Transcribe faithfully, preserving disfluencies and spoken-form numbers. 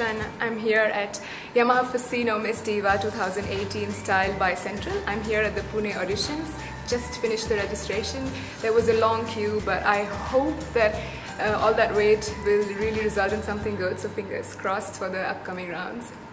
Audition. I'm here at Yamaha Fascino Miss Diva twenty eighteen style by Central. I'm here at the Pune auditions. Just finished the registration. There was a long queue, but I hope that uh, all that wait will really result in something good. So fingers crossed for the upcoming rounds.